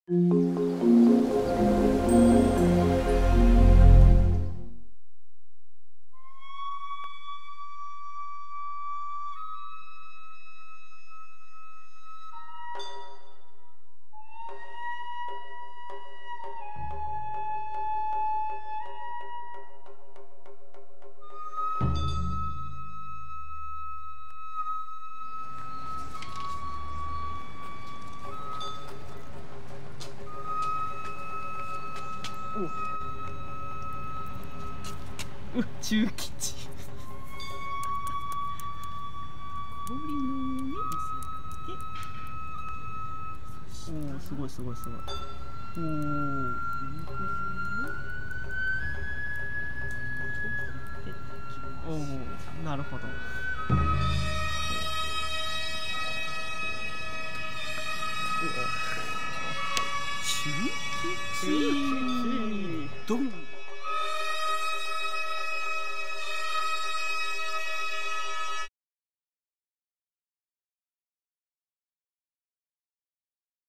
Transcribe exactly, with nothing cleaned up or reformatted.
うっ中吉氷の上に乗せて、おおすごいすごいすごい。おおおおなるほど。中吉ドン。